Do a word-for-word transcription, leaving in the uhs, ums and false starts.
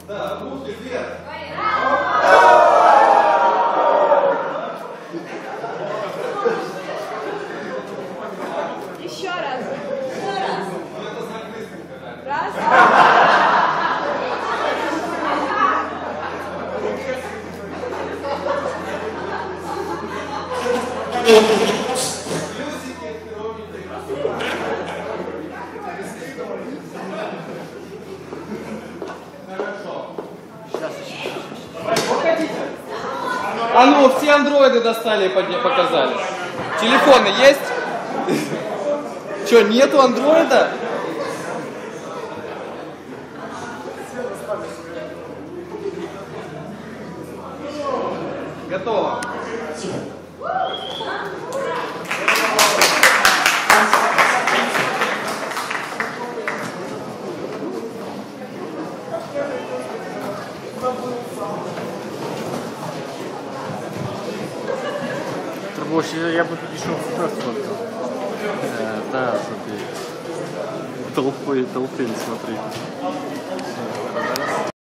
Да, руки вверх. Еще раз. Еще раз. Ну, это знак быстренько, да. Раз. Плюсики, ромики. Хорошо. Сейчас еще. Выходите. А ну, все андроиды достали и подня- показали. Телефоны есть? Че, нету андроида? Готово. Турбош, я бы пришел просто. Э, да, смотри. Толпой, толпень, смотри. Раз.